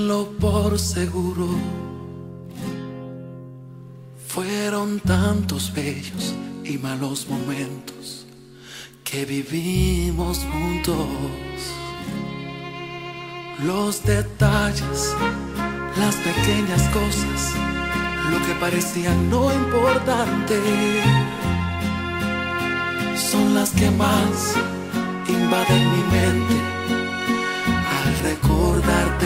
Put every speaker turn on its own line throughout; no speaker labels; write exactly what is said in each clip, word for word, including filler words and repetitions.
Tenlo por seguro, fueron tantos bellos y malos momentos que vivimos juntos. Los detalles, las pequeñas cosas, lo que parecía no importante, son las que más invaden mi mente al recordarte.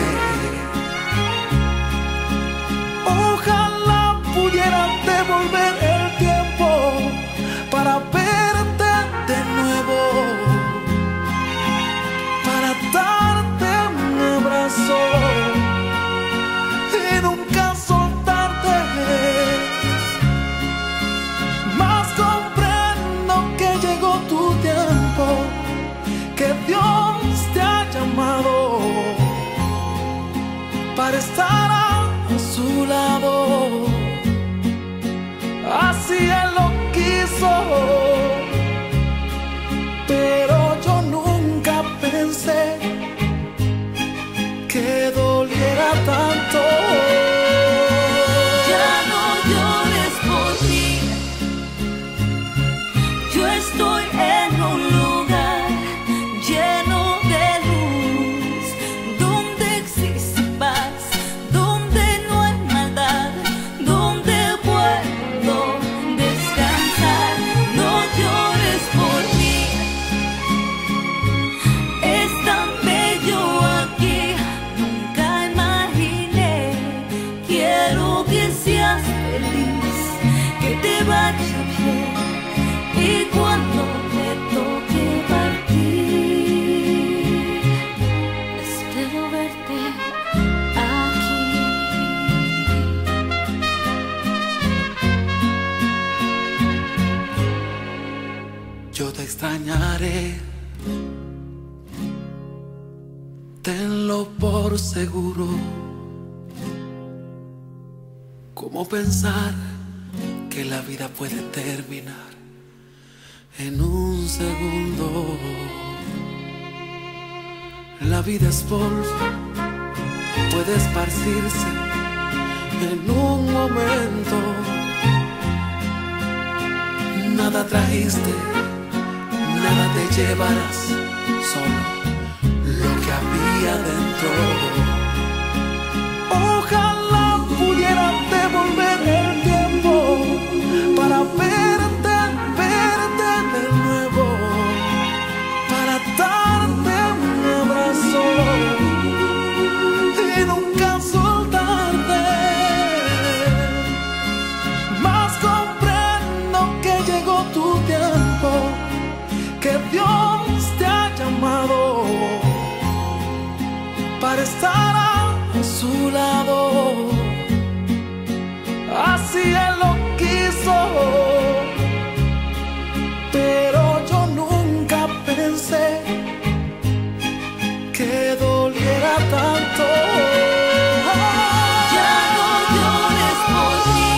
Ojalá pudiera devolver el tiempo para verte de nuevo, para darte un abrazo y nunca soltarte. Mas comprendo que llegó tu tiempo, que Dios te ha llamado para estar a su lado. Así Él lo quiso, pero yo nunca pensé que doliera tanto.
Ya no llores por mí, yo estoy en un lugar lleno de luz, donde existe paz, donde no hay maldad, donde puedo descansar. No llores por mí, es tan bello aquí, nunca imaginé. Quiero que seas feliz, que te vaya bien, y cuando me toque partir, espero verte aquí.
Yo te extrañaré, tenlo por seguro. ¿Cómo pensar que la vida puede terminar en un segundo? La vida es polvo, puede esparcirse en un momento. Nada trajiste, nada te llevarás, solo lo que había dentro. Ojalá pudiera devolver el tiempo para verte, verte de nuevo, para darte un abrazo y nunca soltarte. Mas comprendo que llegó tu tiempo, que Dios te ha llamado para estar a su lado. Así Él lo quiso, pero yo nunca pensé que doliera tanto.
Ya no llores por mí,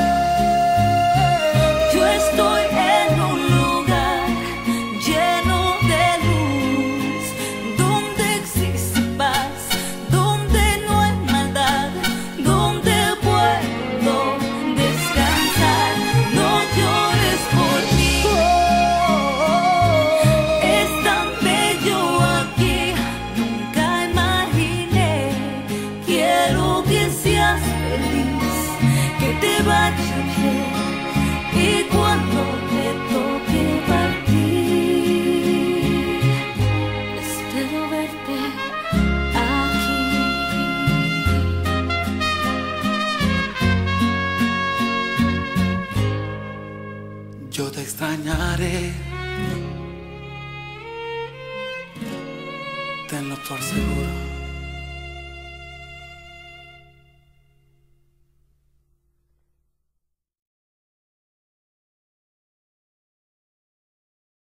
yo estoy en un lugar lleno de luz, donde existe paz, donde no hay maldad, donde puedo descansar. No llores por mí, es tan bello aquí, nunca imaginé. Quiero que seas feliz, que te vaya bien, y cuando te toque partir, espero verte aquí.
Yo te extrañaré, tenlo por seguro.